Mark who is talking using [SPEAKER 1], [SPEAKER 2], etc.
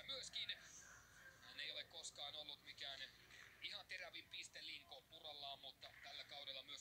[SPEAKER 1] myöskin hän ei ole koskaan ollut mikään ihan terävin pistelinko urallaan, mutta tällä kaudella